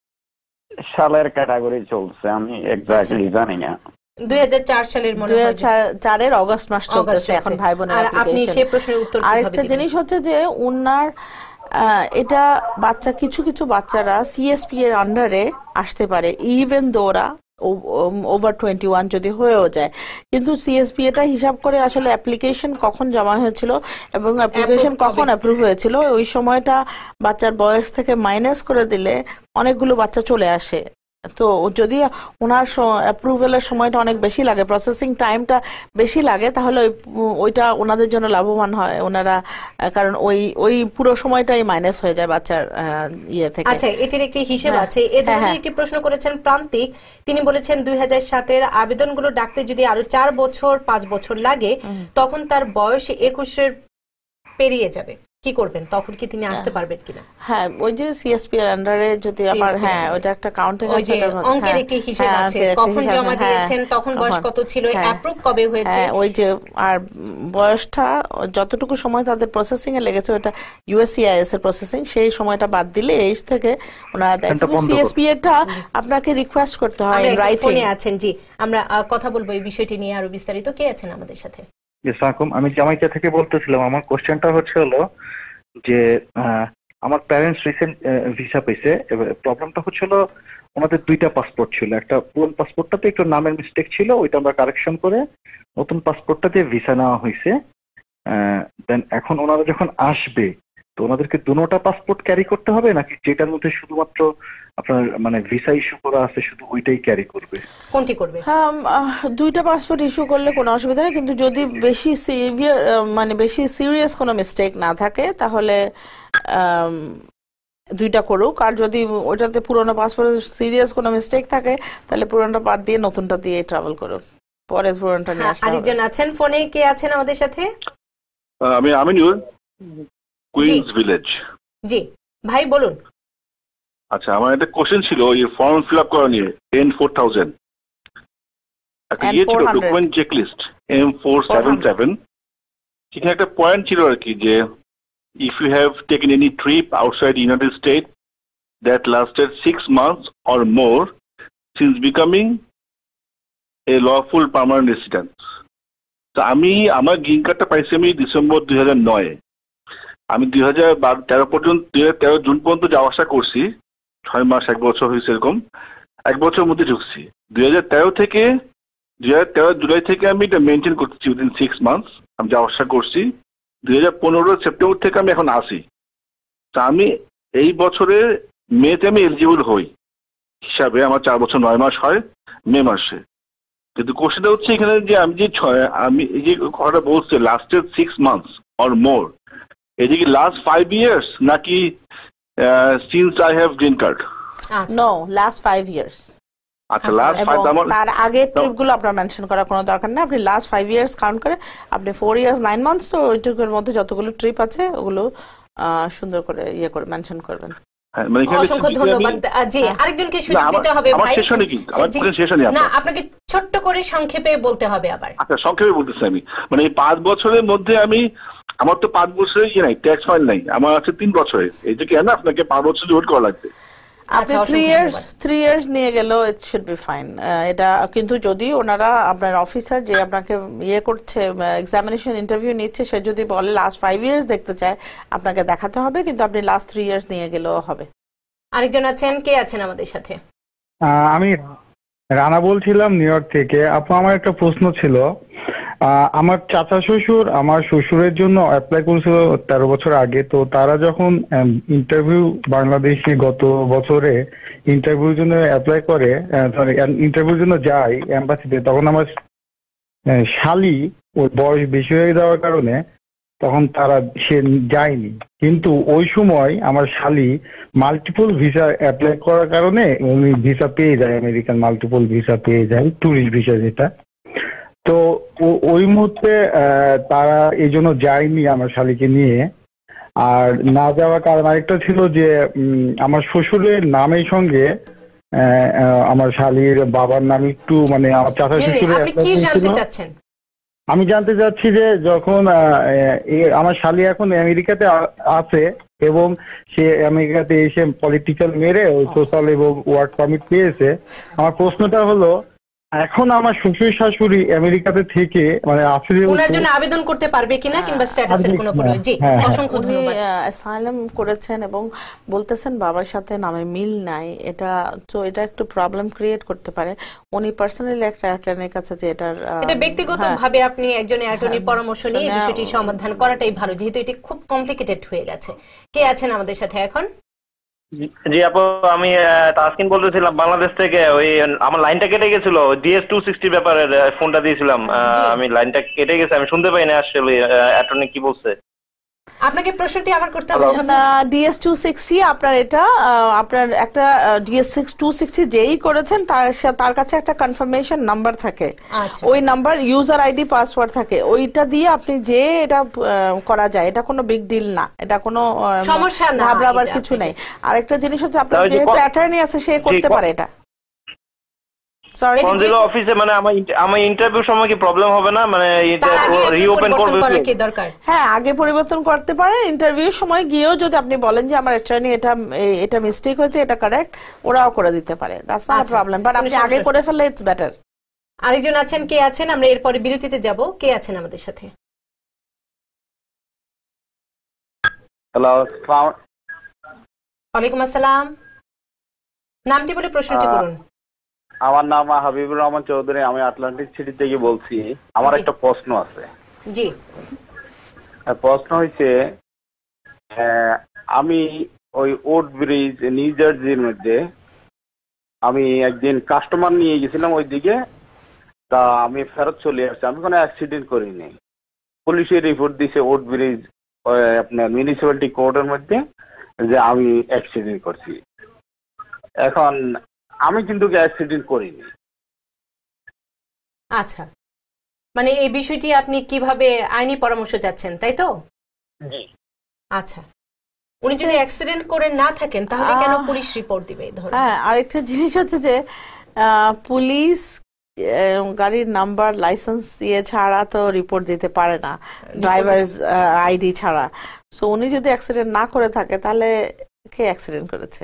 সালের ক্যাটাগরি চলছে আমি এক্স্যাক্টলি জানি না। দুই হাজার চার সালের মনে হয় দুই হাজার চারের অগস্ট মাস চলতেছে এখন ভাই বোনের। আর আপনি সেই প্রশ্নের উত্তর কিভাবে দিবেন? আরেকটা জিনিস হচ্ছে যে উনার এটা বাচ্চা কিছু কিছু বাচ্চারা সিএসপি এর আন্ডারে আসতে পারে ইভেন দোরা ওভার টোয়েন্টি ওয়ান যদি হয়েও যায়, কিন্তু সিএসপি এটা হিসাব করে আসলে অ্যাপ্লিকেশন কখন জমা হয়েছিল এবং অ্যাপ্লিকেশন কখন অ্যাপ্রুভ হয়েছিল ওই সময়টা বাচ্চার বয়স থেকে মাইনাস করে দিলে অনেকগুলো বাচ্চা চলে আসে। তো যদি ওনার অ্যাপ্রুভালের সময়টা অনেক বেশি লাগে, প্রসেসিং টাইমটা বেশি লাগে, তাহলে ওইটা ওনাদের জন্য লাভবান হয় ওনারা, কারণ ওই ওই পুরো সময়টাই মাইনাস হয়ে যায় বাচ্চার ইয়ে থেকে। আচ্ছা, এটির একটি হিসেব আছে। এ ধরনের একটি প্রশ্ন করেছেন প্রান্তিক, তিনি বলেছেন দুই হাজার সাতের আবেদনগুলো ডাকতে যদি আরো চার বছর পাঁচ বছর লাগে তখন তার বয়স একুশের পেরিয়ে যাবে, কি করবেন? তখন কি তিনি আসতে পারবেন কিনা? হ্যাঁ, ওই যে সিএসপি এর আন্ডারে যদি আমার হ্যাঁ ওটা একটা কাউন্টিং আছে, অঙ্কের একটি হিসাব আছে, কখন জমা দিয়েছেন, তখন বয়স কত ছিল, অ্যাপ্রুভ কবে হয়েছে, ওই যে আর বয়সটা যতটুকু সময় তাদের প্রসেসিং এ লেগেছে ওটা ইউএসসিআইএস এর প্রসেসিং, সেই সময়টা বাদ দিলে এইজ থেকে ওনারা দেয়। কিন্তু সিএসপি এরটা আপনাকে রিকোয়েস্ট করতে হয় রাইটিং। ফোনে আছেন, জি আমরা কথা বলবো এই বিষয়টি নিয়ে আরো বিস্তারিত। কে আছেন আমাদের সাথে? আমি জামাইকা থেকে বলতেছিলাম। আমার কোশ্চেনটা হচ্ছে হলো যে আমার প্যারেন্টস রিসেন্ট ভিসা পেয়েছে, প্রবলেমটা হচ্ছিল ওনাদের দুইটা পাসপোর্ট ছিল, একটা পুরনো পাসপোর্টটাতে একটু নামের মিস্টেক ছিল, ওইটা আমরা কারেকশন করে নতুন পাসপোর্টটা দিয়ে ভিসা নেওয়া হয়েছে। দেন এখন ওনারা যখন আসবে তো ওনাদেরকে দুটোটা পাসপোর্ট ক্যারি করতে হবে নাকি যেটার মধ্যে শুধুমাত্র আপনার মানে ভিসা ইস্যু করা আছে শুধু ওইটাই ক্যারি করবে? কোনটি করবে? হ্যাঁ, দুইটা পাসপোর্ট ইস্যু করলে কোনো অসুবিধা নেই, কিন্তু যদি বেশি সিভিয়ার মানে বেশি সিরিয়াস কোনো মিস্টেক না থাকে তাহলে দুইটা করুক, আর যদি ওইটাতে পুরোনো পাসপোর্টে সিরিয়াস কোনো মিস্টেক থাকে তাহলে পুরোনোটা বাদ দিয়ে নতুনটা দিয়ে ট্রাভেল করুক, পরে পুরোনোটা নিয়ে আসবে। আরেকজন আছেন ফোনে, কে আছেন আমাদের সাথে? আমি আমিনুর, কুইন্স ভিলেজ। জি ভাই বলুন। আচ্ছা, আমার একটা কোশ্চেন ছিল ওই ফর্ম ফিল আপ করা নিয়ে এন ফোর থাউজেন্ড একটা ইয়ে ছিল document checklist M four seven seven, সেখানে একটা পয়েন্ট ছিল আর কি যে if you have taken any trip outside the United States that lasted six months or more since becoming a lawful permanent resident. তো আমি আমার গ্রিন কার্ডটা পাইছি আমি ডিসেম্বর দুই হাজার নয়, আমি দুই হাজার বারো তেরো পর্যন্ত দুই হাজার তেরো জুন পর্যন্ত যাওয়া আসা করছি, ছয় মাস এক বছর হয়েছে এরকম, এক বছরের মধ্যে ঢুকছি। দুই হাজার তেরো থেকে দুই হাজার তেরো জুলাই থেকে আমি এটা মেনটেন করছি, উইদিন সিক্স মান্থস আমি যাওয়া আসা করছি। দুই হাজার পনেরো সেপ্টেম্বর থেকে আমি এখন আসি, তা আমি এই বছরের মেতে আমি এলিজিবল হই হিসাবে আমার চার বছর নয় মাস হয় মে মাসে। কিন্তু কোশ্চেনটা হচ্ছে এখানে যে আমি যে ছয় আমি এই যে কথাটা বলছি লাস্টের সিক্স মান্থস অর মোর, এই যে কি লাস্ট ফাইভ ইয়ার্স নাকি since I have green card? No, last five years. আচ্ছা, লাস্ট ফাইভ আমার তার আগে ট্রিপগুলো আপনার মেনশন করার কোনো দরকার নেই, আপনি লাস্ট ফাইভ ইয়ার্স কাউন্ট করে আপনি ফোর ইয়ার্স নাইন মান্থস তো ওইটুকুর মধ্যে যতগুলো ট্রিপ আছে ওগুলো সুন্দর করে ইয়ে করে মেনশন করবেন। অসংখ্য ধন্যবাদ। জি আরেকজনকে সুযোগ দিতে হবে ভাই। না, আপনাকে ছোট্ট করে সংক্ষেপে বলতে হবে আবার। আচ্ছা, সংক্ষেপে বলতেছি আমি, মানে এই পাঁচ বছরের মধ্যে আমি আমার তো পাঁচ বছরের ইয়ে নাই, ট্যাক্স ফাইল নাই, আমার আছে তিন বছরের, এই যে কি না আপনাকে পাঁচ বছর ওয়েট করা লাগবে। আপনি থ্রি ইয়ার্স থ্রি ইয়ার্স নিয়ে গেলেও ইট শুড বি ফাইন এটা, কিন্তু যদি ওনারা আপনার অফিসার যে আপনাকে ইয়ে করছে এক্সামিনেশন ইন্টারভিউ নিচ্ছে সে যদি বলে লাস্ট ফাইভ ইয়ার্স দেখতে চায় আপনাকে দেখাতে হবে, কিন্তু আপনি লাস্ট থ্রি ইয়ার্স নিয়ে গেলেও হবে। আরেকজন আছেন, কে আছেন আমাদের সাথে? আমি রানা বলছিলাম নিউ ইয়র্ক থেকে। আপু আমার একটা প্রশ্ন ছিল, আমার চাচা শ্বশুর আমার শ্বশুরের জন্য অ্যাপ্লাই করেছিল তেরো বছর আগে, তো তারা যখন ইন্টারভিউ বাংলাদেশে গত বছরে ইন্টারভিউর জন্য অ্যাপ্লাই করে ইন্টারভিউর জন্য যায় এম্বাসিতে, তখন আমার শালি ওর বয়স বেশি হয়ে যাওয়ার কারণে তখন তারা সে যায়নি, কিন্তু ওই সময় আমার শালি মাল্টিপল ভিসা অ্যাপ্লাই করার কারণে উনি ভিসা পেয়ে যায়, আমেরিকান মাল্টিপল ভিসা পেয়ে যায়, ট্যুরিস্ট ভিসা যেটা। তো ওই মুহূর্তে তারা এই জন্য যায়নি আমার শালিকে নিয়ে। আর না যাওয়ার কারণ আরেকটা ছিল যে আমার শ্বশুরের নামের সঙ্গে আমার শালির বাবার নাম একটু মানে আমার চাচা শ্বশুরের। আমি জানতে চাচ্ছি যে যখন আমার শালি এখন আমেরিকাতে আছে এবং সে আমেরিকাতে এসে পলিটিক্যাল মেরে সোশ্যাল এবং ওয়ার্ক পারমিট পেয়েছে, আমার প্রশ্নটা হলো এখন আমার শ্বশুর শাশুড়ি আমেরিকাতে থেকে মানে ওনার জন্য আবেদন করতে পারবে কিনা কিংবা স্ট্যাটাসের কোনো পরিবর্তন? জি, অসংখ্য ধন্যবাদ। অ্যাসাইলাম করেছেন এবং বলতেছেন বাবার সাথে নামে মিল নাই, এটা তো এটা একটু প্রবলেম ক্রিয়েট করতে পারে। উনি পার্সোনালি একটা অ্যাটর্নির কাছে যে এটা এটা ব্যক্তিগতভাবে আপনি একজন অ্যাটর্নির পরামর্শ নিয়ে বিষয়টি সমাধান করাটাই ভালো, যেহেতু এটি খুব কমপ্লিকেটেড হয়ে গেছে। কে আছেন আমাদের সাথে এখন? জি আপু, আমি তাসকিন বলতেছিলাম বাংলাদেশ থেকে। ওই আমার লাইনটা কেটে গেছিল, ডিএস টু সিক্সটি ব্যাপারে ফোনটা দিয়েছিলাম, আমি লাইনটা কেটে গেছে, আমি শুনতে পাইনি আসলে অ্যাটর্নি কি বলছে। আপনাকে প্রশ্নটি আবার করতে হবে না। ডিএস টু সিক্সটি আপনার এটা আপনার একটা ডিএস টু সিক্সটি যেই করেছেন তার তার কাছে একটা কনফার্মেশন নাম্বার থাকে, ওই নাম্বার ইউজার আইডি পাসওয়ার্ড থাকে, ওইটা দিয়ে আপনি যে এটা করা যায়, এটা কোনো বিগ ডিল না, এটা কোনো সমস্যা না, ঘাবড়াবার কিছু নেই। আরেকটা জিনিস হচ্ছে আপনার যেহেতু অ্যাটর্নি আছে সে করতে পারে এটা। কনজুলেট অফিসে মানে আমার আমার ইন্টারভিউর সময় কি প্রবলেম হবে না? মানে রিওপেন করবে কি দরকার? হ্যাঁ, আগে পরিবর্তন করতে পারেন। ইন্টারভিউর সময় গিয়েও যদি আপনি বলেন যে আমার অ্যাটর্নি এটা এটা মিস্টেক হয়েছে, এটা কারেক্ট, ওরাও করে দিতে পারে, that's not a problem, but আপনি আগে করে ফেললে ইটস বেটার। আরেকজন আছেন, কে আছেন? আমরা এরপরে বিরতিতে যাব। কে আছেন আমাদের সাথে? হ্যালো, ওয়ালাইকুম আসসালাম। নামটি বলে প্রশ্নটি করুন। আমার নাম হাবিবুর রহমান চৌধুরী, আমি আটলান্টিক সিটি থেকে বলছি। আমার একটা প্রশ্ন আছে। জি। প্রশ্ন হয়েছে, আমি ওই ওট ব্রিজ নিউ জার্সির মধ্যে আমি একদিন কাস্টমার নিয়ে গেছিলাম ওইদিকে, তা আমি ফেরত চলে আসছি, আমি কোনো অ্যাক্সিডেন্ট করিনি। পুলিশে রিপোর্ট দিছে ওট ব্রিজ আপনার মিউনিসিপ্যালিটি কোর্টের মধ্যে যে আমি অ্যাক্সিডেন্ট করছি। এখন আমি কিন্তু অ্যাক্সিডেন্ট করিনি। আচ্ছা, মানে এই বিষয়টি আপনি কিভাবে আইনি পরামর্শ চাচ্ছেন, তাই তো? জি। আচ্ছা, উনি যদি অ্যাক্সিডেন্ট করে না থাকেন তাহলে কেন পুলিশ রিপোর্ট দিবে? হ্যাঁ, আরেকটা জিনিস হচ্ছে যে পুলিশ গাড়ির নাম্বার লাইসেন্স ইয়ে ছাড়া তো রিপোর্ট দিতে পারে না, ড্রাইভার্স আইডি ছাড়া। সো উনি যদি অ্যাক্সিডেন্ট না করে থাকে তাহলে কে অ্যাক্সিডেন্ট করেছে?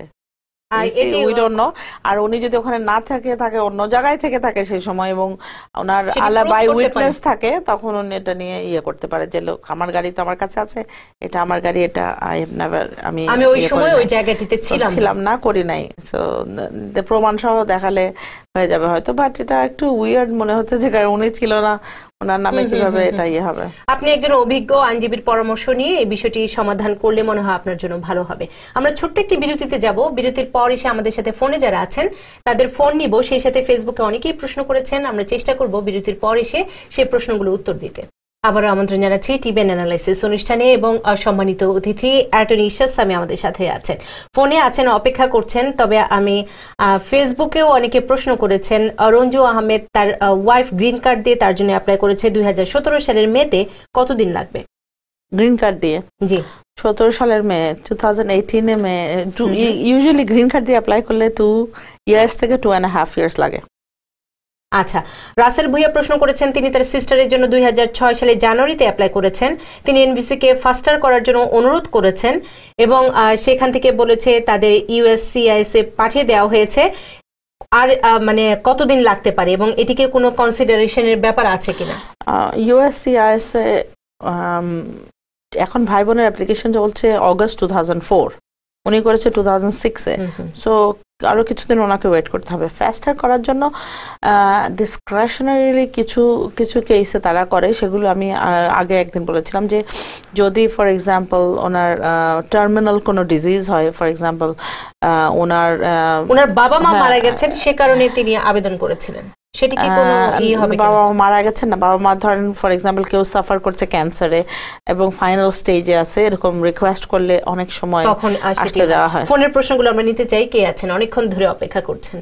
আর উনি যদি ওখানে না থাকে থাকে অন্য জায়গায় থেকে থাকে সেই সময় এবং ওনার আলাবাই উইটনেস থাকে, তখন উনি এটা নিয়ে ইয়ে করতে পারে যে লোক আমার গাড়ি তো আমার কাছে আছে, এটা আমার গাড়ি, এটা আই হ্যাভ নেভার আমি আমি ওই সময় ওই জায়গাটিতে ছিলাম ছিলাম না করি নাই। সো প্রমাণ সহ দেখালে হয়ে যাবে হয়তো, বাট এটা একটু উইয়ার্ড মনে হচ্ছে যে উনি ছিল না, ওনার নামে কিভাবে এটা ইয়ে হবে। আপনি একজন অভিজ্ঞ আইনজীবীর পরামর্শ নিয়ে এই বিষয়টি সমাধান করলে মনে হয় আপনার জন্য ভালো হবে। আমরা ছোট্ট একটি বিরতিতে যাব, বিরতির পর এসে আমাদের সাথে ফোনে যারা আছেন তাদের ফোন নিব, সেই সাথে ফেসবুকে অনেকেই প্রশ্ন করেছেন, আমরা চেষ্টা করব বিরতির পর এসে সেই প্রশ্নগুলো উত্তর দিতে। আবারও আমন্ত্রণ জানাচ্ছি টিবিএন অ্যানালাইসিস অনুষ্ঠানে এবং সম্মানিত অতিথি অ্যাটর্নি ইশাসামি আমাদের সাথে আছেন, ফোনে আছেন, অপেক্ষা করছেন। তবে আমি ফেসবুকেও অনেকে প্রশ্ন করেছেন। রঞ্জু আহমেদ তার ওয়াইফ গ্রিন কার্ড দিয়ে তার জন্য অ্যাপ্লাই করেছে দুই হাজার সতেরো সালের মেতে, কতদিন লাগবে গ্রিন কার্ড দিয়ে? জি, সতেরো সালের মে, টু থাউজেন্ড এইটিনে মে। ইউজুয়ালি গ্রিন কার্ড দিয়ে অ্যাপ্লাই করলে টু ইয়ার্স থেকে টু অ্যান্ড হাফ ইয়ার্স লাগে। আচ্ছা, রাসেল ভুইয়া প্রশ্ন করেছেন, তিনি তার সিস্টারের জন্য দুই হাজার ছয় সালে জানুয়ারিতে অ্যাপ্লাই করেছেন। তিনি এনভিসিকে ফাস্টার করার জন্য অনুরোধ করেছেন এবং সেখান থেকে বলেছে তাদের ইউএসসিআইএস এ পাঠিয়ে দেওয়া হয়েছে। আর মানে কতদিন লাগতে পারে এবং এটিকে কোনো কনসিডারেশনের ব্যাপার আছে কিনা? ইউএসসিআইএস এ এখন ভাই বোনের অ্যাপ্লিকেশন চলছে অগস্ট টু থাউজেন্ড ফোর, উনি করেছে টু থাউজেন্ড সিক্সে। সো আরো কিছুদিন ওনাকে ওয়েট করতে হবে। ফাস্টার করার জন্য ডিসক্রিশনারিলি কিছু কিছু কেসে তারা করে, সেগুলো আমি আগে একদিন বলেছিলাম যে যদি ফর এক্সাম্পল ওনার টার্মিনাল কোনো ডিজিজ হয়, ফর এক্সাম্পল ওনার ওনার বাবা মা মারা গেছেন, সে কারণে তিনি আবেদন করেছিলেন। সেটা কি কোনো ই হবে বাবা মা মারা গেছেন না, বাবা মা ধরেন ফর এক্সাম্পল কেউ সাফার করছে ক্যান্সারে এবং ফাইনাল স্টেজে আছে, এরকম রিকোয়েস্ট করলে অনেক সময় তখন আসতে দেওয়া হয়। ফোনের প্রশ্নগুলো আমরা নিতে চাই। কে আছেন? অনেকক্ষণ ধরে অপেক্ষা করছেন।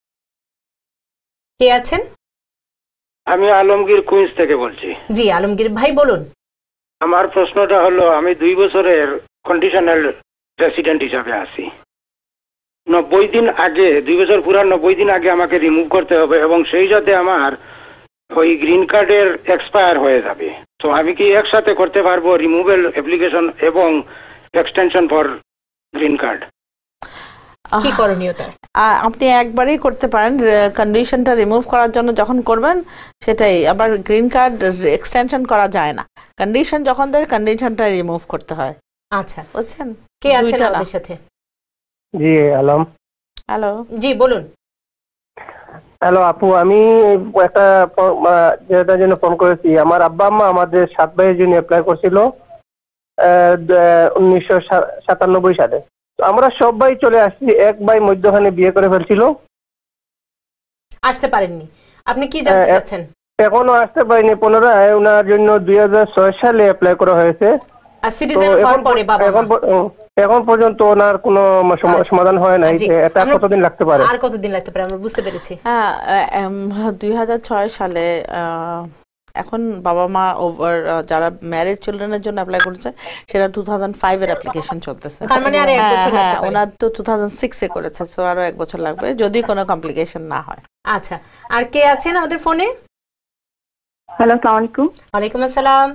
কে আছেন? আমি আলমগীর কুইন্স থেকে বলছি। জি আলমগীর ভাই বলুন। আমার প্রশ্নটা হলো, আমি দুই বছরের কন্ডিশনাল রেসিডেন্ট হিসাবে আছি। নব্বই দিন আগে, দুই বছর পুরা নব্বই দিন আগে আমাকে রিমুভ করতে হবে এবং সেই সাথে আমার ওই গ্রিন কার্ডের এক্সপায়ার হয়ে যাবে। তো আমি কি একসাথে করতে পারবো রিমুভেল অ্যাপ্লিকেশন এবং এক্সটেনশন ফর গ্রিন কার্ড? কি করণীয় তার? আপনি একবারই করতে পারেন, কন্ডিশনটা রিমুভ করার জন্য যখন করবেন সেটাই। আবার গ্রিন কার্ড এক্সটেনশন করা যায় না, কন্ডিশন যখন দেয় কন্ডিশনটা রিমুভ করতে হয়। আচ্ছা বুঝছেন? কে আছেন আমাদের সাথে? জি আলম। হ্যালো। জি বলুন। হ্যালো আপু, আমি একটা যেটার জন্য ফোন করেছি, আমার আব্বা আম্মা আমাদের সাত ভাইয়ের জন্য অ্যাপ্লাই করছিল উনিশশো সাতানব্বই সালে। আমরা সব ভাই চলে আসছি, এক ভাই মধ্যখানে বিয়ে করে ফেলছিল, আসতে পারেননি। আপনি কি জানতে চাচ্ছেন? এখনো আসতে পারিনি। পুনরায় ওনার জন্য দুই হাজার ছয় সালে অ্যাপ্লাই করা হয়েছে। এখন পর্যন্ত ওনার কোনো সমাধান হয় নাই। এটা কতদিন লাগতে পারে? আর কতদিন লাগতে পারে আমরা বুঝতে পেরেছি। হ্যাঁ, দুই হাজার ছয় সালে এখন বাবা মা ওভার যারা ম্যারিড চিলড্রেনের জন্য অ্যাপ্লাই করেছে সেটা টু থাউজেন্ড ফাইভ এর অ্যাপ্লিকেশন চলতেছে। তার মানে আর এক বছর লাগতে পারে। ওনার তো টু থাউজেন্ড সিক্স এ করেছে, সো আরো এক বছর লাগবে যদি কোনো কমপ্লিকেশন না হয়। আচ্ছা, আর কে আছেন আমাদের ফোনে? হ্যালো, আসসালামু আলাইকুম। ওয়ালাইকুম আসসালাম।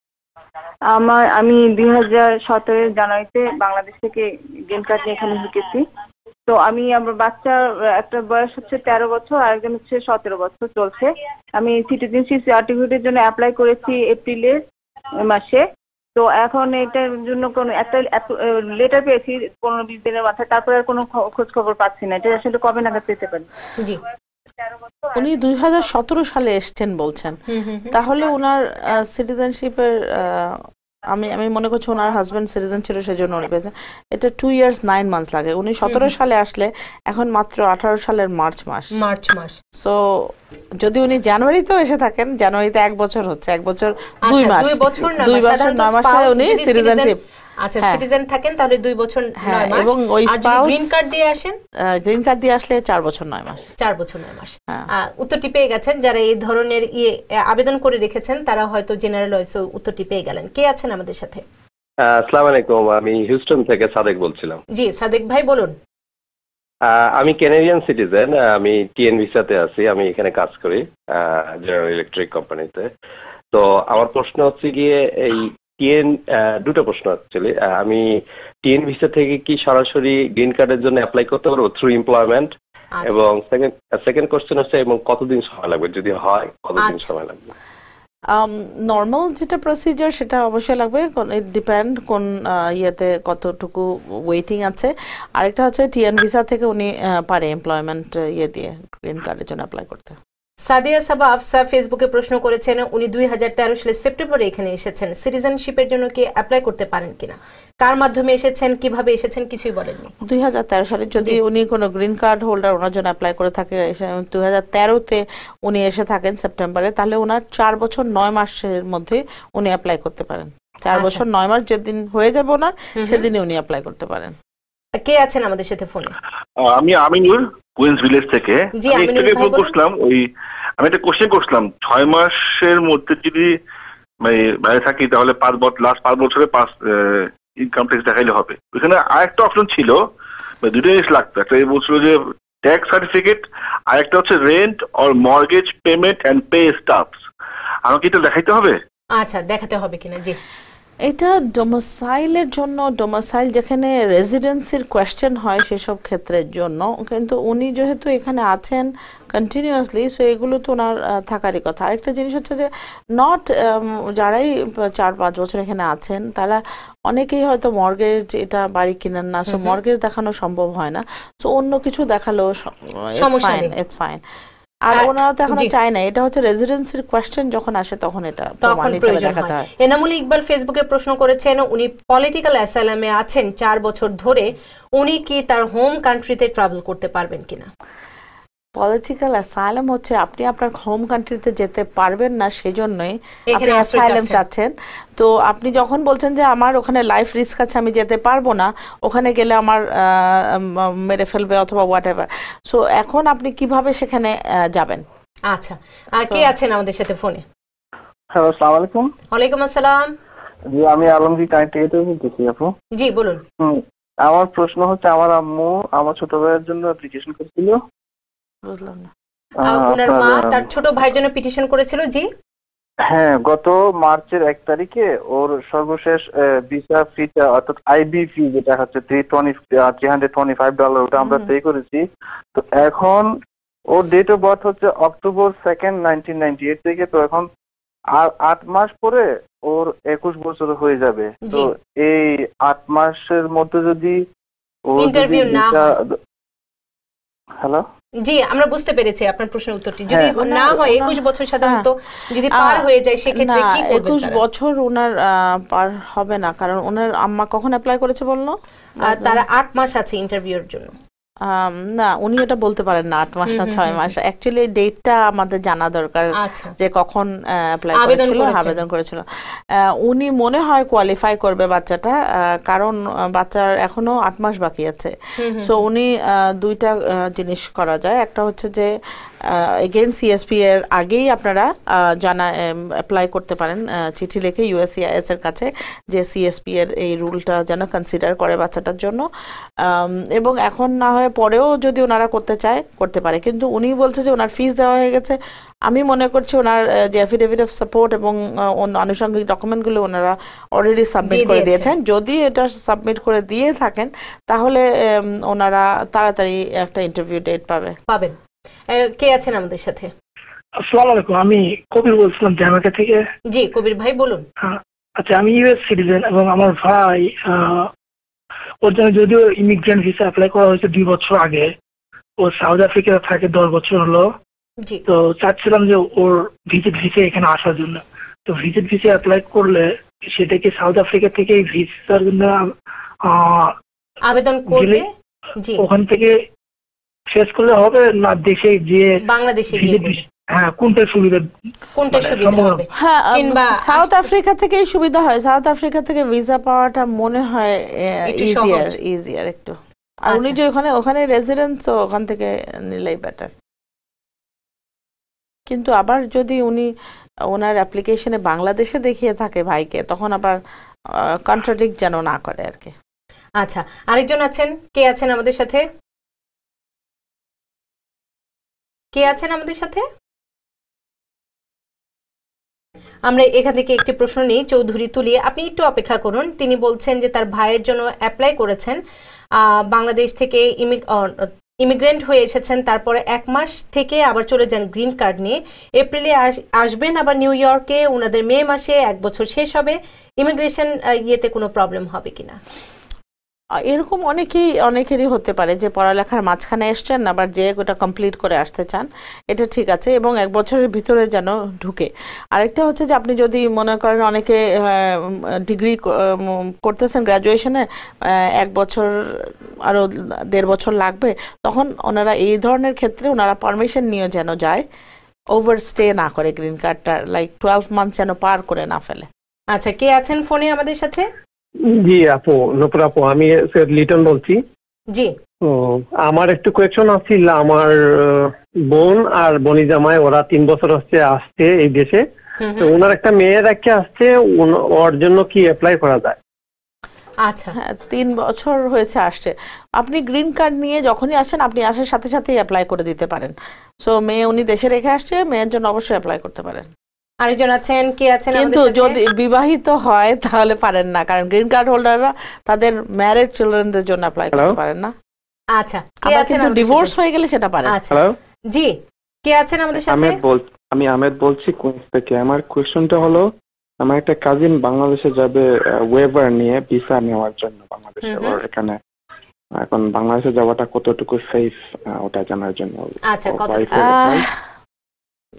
আমার আমি দুই হাজার সতেরো জানুয়ারিতে বাংলাদেশ থেকে গ্রিন কার্ড নিয়ে এখানে ঢুকেছি। তো আমি আমার বাচ্চার একটা বয়স হচ্ছে তেরো বছর আর একজন হচ্ছে সতেরো বছর চলছে। আমি সিটিজেনশিপ সার্টিফিকেটের জন্য অ্যাপ্লাই করেছি এপ্রিলের মাসে। তো এখন এটার জন্য কোনো একটা লেটার পেয়েছি পনেরো বিশ দিনের মাথায়, তারপরে আর কোনো খোঁজ খবর পাচ্ছি না। এটা আসলে কবে নাগাদ পেতে পারি? জি, উনি দুই হাজার সতেরো সালে এসছেন বলছেন, তাহলে ওনার সিটিজেনশিপের আমি আমি মনে করছি ওনার হাজবেন্ড সিটিজেন ছিল সেজন্য উনি পেয়েছেন। এটা টু ইয়ার্স নাইন মান্থস লাগে। উনি সতেরো সালে আসলে এখন মাত্র আঠারো সালের মার্চ মাস মার্চ মাস সো যদি উনি জানুয়ারিতেও এসে থাকেন, জানুয়ারিতে এক বছর হচ্ছে, এক বছর দুই মাস দুই বছর না দুই বছর নয় মাসে উনি সিটিজেনশিপ আচ্ছা সিটিজেন থাকেন তাহলে দুই বছর নয় মাস। এবং ওই স্পাউস গ্রিন কার্ড দিয়ে আসেন, গ্রিন কার্ড দিয়ে আসলে চার বছর নয় মাস চার বছর নয় মাস। উত্তরটি পেয়ে গেছেন। যারা এই ধরনের ইয়ে আবেদন করে রেখেছেন তারা হয়তো জেনারেল ওয়াইজ উত্তরটি পেয়ে গেলেন। কে আছেন আমাদের সাথে? আসসালামু আলাইকুম, আমি হিউস্টন থেকে সাদেক বলছিলাম। জি সাদেক ভাই বলুন। আমি কানাডিয়ান সিটিজেন, আমি টিএন ভিসাতে আছি, আমি এখানে কাজ করি জেনারেল ইলেকট্রিক কোম্পানিতে। তো আমার প্রশ্ন হচ্ছে গিয়ে এই টিএন দুটো প্রশ্ন অ্যাকচুয়ালি। আমি টিএন ভিসা থেকে কি সরাসরি গ্রিন কার্ডের জন্য অ্যাপ্লাই করতে পারবো থ্রু এমপ্লয়মেন্ট? এবং সেকেন্ড সেকেন্ড কোশ্চেন হচ্ছে এবং কতদিন সময় লাগবে যদি হয়, কতদিন সময় লাগবে? নর্মাল যেটা প্রসিজার সেটা অবশ্যই লাগবে, ইট ডিপেন্ড কোন ইয়েতে কতটুকু ওয়েটিং আছে। আরেকটা হচ্ছে টিএন ভিসা থেকে উনি পারে এমপ্লয়মেন্ট ইয়ে দিয়ে গ্রিন কার্ডের জন্য অ্যাপ্লাই করতে। সাদিয়া সাবা আফসা ফেসবুকে প্রশ্ন করেছেন, উনি দুই হাজার তেরো সালের সেপ্টেম্বরে এখানে এসেছেন, সিটিজেনশিপের জন্য কি অ্যাপ্লাই করতে পারেন কিনা, কার মাধ্যমে এসেছেন, কিভাবে এসেছেন কিছুই বলেননি। দুই হাজার তেরো সালে যদি উনি কোনো গ্রিন কার্ড হোল্ডার ওনার জন্য অ্যাপ্লাই করে থাকে, দুই হাজার তেরোতে উনি এসে থাকেন সেপ্টেম্বরে, তাহলে ওনার চার বছর নয় মাসের মধ্যে উনি অ্যাপ্লাই করতে পারেন। চার বছর নয় মাস যেদিন হয়ে যাবে ওনার সেদিনই উনি অ্যাপ্লাই করতে পারেন। কে আছেন আমাদের সাথে ফোনে? আমি আমিনুর কুইন্স ভিলেজ থেকে। আমি একটু ফোন করছিলাম, ওই আমি একটা কোশ্চেন করছিলাম, ছয় মাসের মধ্যে যদি বাইরে থাকি তাহলে পাঁচ বছর লাস্ট পাঁচ বছরে পাঁচ ইনকাম ট্যাক্স দেখাইলে হবে। ওইখানে আরেকটা অপশন ছিল, দুটো জিনিস লাগতো। একটা বলছিল যে ট্যাক্স সার্টিফিকেট, আর একটা হচ্ছে rent or mortgage payment and pay stuffs. আমাকে এটা দেখাইতে হবে? আচ্ছা দেখাতে হবে কিনা। জি, এটা ডোমিসাইলের জন্য, ডোমিসাইল যেখানে রেসিডেন্সির কোয়েশ্চেন হয় সেসব ক্ষেত্রের জন্য, কিন্তু উনি যেহেতু এখানে আছেন কন্টিনিউয়াসলি, সো এগুলো তো ওনার থাকারই কথা। আরেকটা জিনিস হচ্ছে যে নট যারাই চার পাঁচ বছর এখানে আছেন তারা অনেকেই হয়তো মর্গেজ এটা বাড়ি কিনেন না, সো মর্গেজ দেখানো সম্ভব হয় না, সো অন্য কিছু দেখালেও ইটস ফাইন। আর ওনারা তো এখনো চায় না, এটা হচ্ছে রেসিডেন্সির কোয়েশ্চেন যখন আসে তখন এটা তখন প্রয়োজন হয়। এনামুল ইকবাল ফেসবুকে প্রশ্ন করেছেন, উনি পলিটিক্যাল অ্যাসাইলামে আছেন চার বছর ধরে, উনি কি তার হোম কান্ট্রিতে ট্রাভেল করতে পারবেন কিনা? পলিটিক্যাল অ্যাসাইলাম হচ্ছে আপনি আপনার হোম কান্ট্রিতে যেতে পারবেন না, সেজন্যই আপনি এখানে আশ্রয় অ্যাসাইলাম চাচ্ছেন। চাচ্ছেন। তো আপনি যখন বলছেন যে আমার ওখানে লাইফ রিস্ক আছে, আমি যেতে পারবো না, ওখানে গেলে আমার আহ, উম, মেরে ফেলবে অথবা হোয়াট এভার, সো এখন আপনি কিভাবে সেখানে আহ, যাবেন? আচ্ছা, আর কে আছেন আমাদের সাথে ফোনে? হ্যালো, আসসালামু আলাইকুম। ওয়ালাইকুম আসসালাম। জি, আমি আলমগীর কানেক্ট থেকে বলতেছি আপু। জি বলুন। হুম, আমার প্রশ্ন হচ্ছে আমার আম্মু আমার ছোট ভাইয়ের জন্য অ্যাপ্লিকেশন করেছিল। বুঝলাম না। আহ, ওনার মা তার ছোট ভাইয়ের জন্য পিটিশন করেছিল। জি হ্যাঁ, গত মার্চের এক তারিখে ওর সর্বশেষ ভিসা ফিটা অর্থাৎ আইবি ফি যেটা হচ্ছে three twenty three hundred twenty five dollar, ওটা আমরা পে করেছি। তো এখন ওর ডেট অফ বার্থ হচ্ছে October second nineteen ninety eight থেকে। তো এখন আর আট মাস পরে ওর একুশ বছর হয়ে যাবে। তো এই আট মাসের মধ্যে যদি ইন্টারভিউ না হয়, হ্যালো জি আমরা বুঝতে পেরেছি আপনার প্রশ্নের উত্তরটি। যদি না হয় একুশ বছর সাধারণত যদি পার আহ, হয়ে যায় সেক্ষেত্রে না, কি করবেন? একুশ বছর ওনার আহ, পার হবে না, কারণ ওনার আম্মা কখন অ্যাপ্লাই করেছে বললো? আহ, তারা আট মাস আছে ইন্টারভিউর জন্য। আম, না, উনি এটা বলতে পারেন না আট মাস না ছয় মাস। অ্যাকচুয়ালি ডেটটা আমাদের জানা দরকার যে কখন অ্যাপ্লাই করেছিল, আবেদন করেছিল। আহ, উনি মনে হয় কোয়ালিফাই করবে বাচ্চাটা, আহ, কারণ আহ, বাচ্চার এখনো আট মাস বাকি আছে। সো উনি আহ, দুইটা আহ, জিনিস করা যায়। একটা হচ্ছে যে এগেন সিএসপি এর আগেই আপনারা আহ, জানা অ্যাপ্লাই করতে পারেন, আহ, চিঠি লিখে ইউএসসিআইএস এর কাছে যে সিএসপি এর এই রুলটা যেন কনসিডার করে বাচ্চাটার জন্য। আম, এবং এখন না হয় পরেও যদি ওনারা করতে চায় করতে পারে, কিন্তু উনি বলছে যে ওনার ফিস দেওয়া হয়ে গেছে। আমি মনে করছি ওনার আহ, যে অ্যাফিডেভিট অফ সাপোর্ট এবং আহ, অন্য আনুষঙ্গিক ডকুমেন্টগুলো ওনারা অলরেডি সাবমিট করে দিয়েছেন। যদি এটা সাবমিট করে দিয়ে থাকেন তাহলে উম, ওনারা তাড়াতাড়ি একটা ইন্টারভিউ ডেট পাবে পাবেন। আহ, কে আছেন আমাদের সাথে? আসসালামু আলাইকুম, আমি কবির বলছিলাম জ্যামাইকা থেকে। জি কবির ভাই বলুন। আচ্ছা, আমি ইউএস সিটিজেন এবং আমার ভাই আহ, ওর জন্য যদিও ইমিগ্রেন্ট ভিসা অ্যাপ্লাই করা হয়েছে দুই বছর আগে, ও সাউথ আফ্রিকা থাকে দশ বছর হলো। তো চাচ্ছিলাম যে ওর ভিজিট ভিসা এখানে আসার জন্য। তো ভিজিট ভিসা অ্যাপ্লাই করলে সেটা কি সাউথ আফ্রিকা থেকে ভিসার জন্য আহ, আবেদন করবে? জি, ওখান থেকে শেষ করলে হবে না দেশে গিয়ে বাংলাদেশে গিয়ে করবে? হ্যাঁ, কোনটা সুবিধা? কোনটা সুবিধা হবে? হ্যাঁ, কিংবা সাউথ আফ্রিকা থেকেই সুবিধা হয়। সাউথ আফ্রিকা থেকে ভিসা পাওয়াটা মনে হয় ইজিয়ার ইজিয়ার একটু। আর উনি যে ওখানে ওখানে রেসিডেন্স, ওখান থেকে নিলেই বেটার। কিন্তু আবার যদি উনি ওনার অ্যাপ্লিকেশনে বাংলাদেশে দেখিয়ে থাকে ভাইকে, তখন আবার কন্ট্রাডিক্ট যেন না করে আর কি। আচ্ছা, আরেকজন আছেন, কে আছেন আমাদের সাথে? কে আছেন আমাদের সাথে? আমরা এখান থেকে একটি প্রশ্ন নিই চৌধুরী তুলিয়ে, আপনি একটু অপেক্ষা করুন। তিনি বলছেন যে তার ভাইয়ের জন্য অ্যাপ্লাই করেছেন, বাংলাদেশ থেকে ইমিগ্রেন্ট হয়ে এসেছেন, তারপরে এক মাস থেকে আবার চলে যান গ্রিন কার্ড নিয়ে। এপ্রিলে আসবেন আবার নিউ ইয়র্কে, ওনাদের মে মাসে এক বছর শেষ হবে। ইমিগ্রেশন ইয়েতে কোনো প্রবলেম হবে কিনা? এরকম অনেকেই অনেকেরই হতে পারে যে পড়ালেখার মাঝখানে এসছেন, আবার যে ওটা কমপ্লিট করে আসতে চান, এটা ঠিক আছে, এবং এক বছরের ভিতরে যেন ঢুকে। আরেকটা হচ্ছে যে আপনি যদি মনে করেন অনেকে ডিগ্রি করতেছেন গ্র্যাজুয়েশনে, এক বছর আরও দেড় বছর লাগবে, তখন ওনারা এই ধরনের ক্ষেত্রে ওনারা পারমিশন নিয়ে যেন যায়, ওভার স্টে না করে গ্রিন কার্ডটা লাইক টুয়েলভ মান্থ যেন পার করে না ফেলে। আচ্ছা, কে আছেন ফোনে আমাদের সাথে? জি আপু, নপুর আপু, আমি লিটন বলছি। জি, আমার একটু কোয়েকশন আছিল। আমার বোন আর বনি জামাই ওরা তিন বছর হচ্ছে আসছে এই দেশে, তো ওনার একটা মেয়ে রেখে আসছে, ওর জন্য কি অ্যাপ্লাই করা যায়? আচ্ছা, হ্যাঁ, তিন বছর হয়েছে আসছে। আপনি গ্রিন কার্ড নিয়ে যখনই আসেন, আপনি আসার সাথে সাথেই অ্যাপ্লাই করে দিতে পারেন। সো মেয়ে উনি দেশে রেখে আসছে, মেয়ের জন্য অবশ্যই অ্যাপ্লাই করতে পারেন। আরেকজন আছেন, কে আছেন? কিন্তু যদি বিবাহিত হয় তাহলে পারেন না, কারণ গ্রিন কার্ড হোল্ডাররা তাদের ম্যারিড চিলড্রেনদের জন্য অ্যাপ্লাই করতে পারেন না। আচ্ছা, কে আছেন? ডিভোর্স হয়ে গেলে সেটা পারেন। আচ্ছা, জি, কে আছেন আমাদের সাথে? আহমেদ বল আমি আহমেদ বলছি কুইন্স থেকে। আমার কোয়েশ্চনটা হলো, আমার একটা কাজিন বাংলাদেশে যাবে ওয়েভার নিয়ে ভিসা নেওয়ার জন্য বাংলাদেশে, ওর এখানে এখন বাংলাদেশে যাওয়াটা কতটুকু সেফ ওটা জানার জন্য। আচ্ছা, কত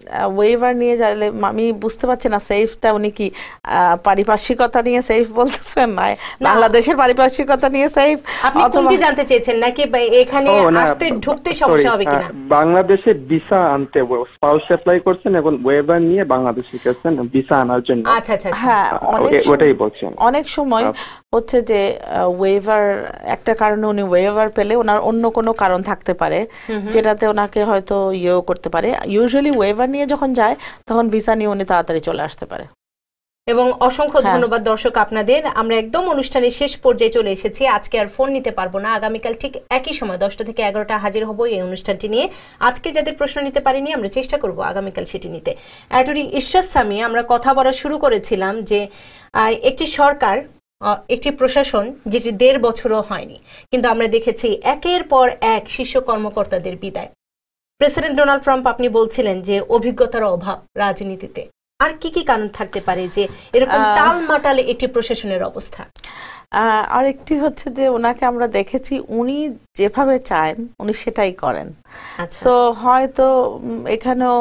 ওয়েভার নিয়ে যাইলে আমি বুঝতে পারছি না সেফটা উনি কি পারিপার্শ্বিকতা নিয়ে সেফ বলতেছেন না বাংলাদেশের পারিপার্শ্বিকতা নিয়ে সেফ আপনি কোনটি জানতে চেয়েছেন নাকি এখানে আসতে ঢুকতে সমস্যা হবে কিনা বাংলাদেশে ভিসা আনতে স্পাউস অ্যাপ্লাই করছেন এবং ওয়েভার নিয়ে বাংলাদেশে গেছেন ভিসা আনার জন্য আচ্ছা আচ্ছা হ্যাঁ ওটাই বলছেন অনেক সময় হচ্ছে যে ওয়েভার একটা কারণে উনি ওয়েভার পেলে ওনার অন্য কোনো কারণ থাকতে পারে যেটাতে ওনাকে হয়তো ইয়েও করতে পারে ইউজুয়ালি ওয়েভার নিয়ে যখন যায় তখন ভিসা নিয়ে উনি তাড়াতাড়ি চলে আসতে পারে এবং অসংখ্য ধন্যবাদ দর্শক আপনাদের আমরা একদম অনুষ্ঠানের শেষ পর্যায়ে চলে এসেছি আজকে আর ফোন নিতে পারবো না আগামীকাল ঠিক একই সময় দশটা থেকে এগারোটা হাজির হব এই অনুষ্ঠানটি নিয়ে আজকে যাদের প্রশ্ন নিতে পারিনি আমরা চেষ্টা করব আগামীকাল সেটি নিতে অ্যাটর্নি ইশরাত সামি আমরা কথা বলা শুরু করেছিলাম যে একটি সরকার একটি প্রশাসন যেটি দেড় বছরও হয়নি কিন্তু আমরা দেখেছি একের পর এক শীর্ষ কর্মকর্তাদের বিদায় প্রেসিডেন্ট ডোনাল্ড ট্রাম্প আপনি বলছিলেন যে অভিজ্ঞতার অভাব রাজনীতিতে আর কি কি কারণ থাকতে পারে যে এরকম টালমাটালে একটি প্রশাসনের অবস্থা আর একটি হচ্ছে যে ওনাকে আমরা দেখেছি উনি যেভাবে চান উনি সেটাই করেন সো হয়তো এখানেও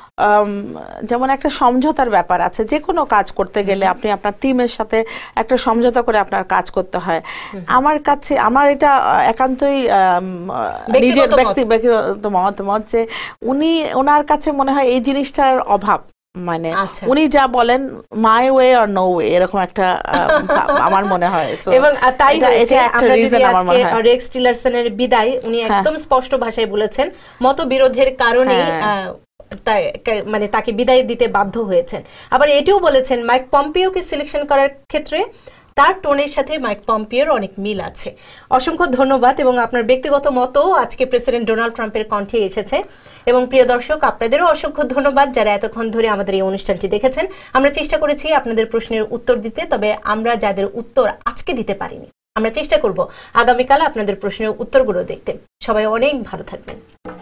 যেমন একটা সমঝোতার ব্যাপার আছে যে কোনো কাজ করতে গেলে আপনি আপনার টিমের সাথে একটা সমঝোতা করে আপনার কাজ করতে হয় আমার কাছে আমার এটা একান্তই নিজের ব্যক্তি ব্যক্তিগত মতামত যে উনি ওনার কাছে মনে হয় এই জিনিসটার অভাব মানে উনি যা বলেন মাই ওয়ে আর নো ওয়ে এরকম একটা আমার মনে হয় এবং তাই হয়েছে আমরা যদি আজকে রেক্স টিলারসনের বিদায় উনি একদম স্পষ্ট ভাষায় বলেছেন মতবিরোধের কারণে মানে তাকে বিদায় দিতে বাধ্য হয়েছেন আবার এটিও বলেছেন মাইক পম্পিওকে সিলেকশন করার ক্ষেত্রে তার টোনের সাথে মাইক পম্পিওর অনেক মিল আছে অসংখ্য ধন্যবাদ এবং আপনার ব্যক্তিগত মতও আজকে প্রেসিডেন্ট ডোনাল্ড ট্রাম্পের কণ্ঠে এসেছে এবং প্রিয় দর্শক আপনাদেরও অসংখ্য ধন্যবাদ যারা এতক্ষণ ধরে আমাদের এই অনুষ্ঠানটি দেখেছেন আমরা চেষ্টা করেছি আপনাদের প্রশ্নের উত্তর দিতে তবে আমরা যাদের উত্তর আজকে দিতে পারিনি আমরা চেষ্টা করব আগামীকাল আপনাদের প্রশ্নের উত্তরগুলো দেখতে সবাই অনেক ভালো থাকবেন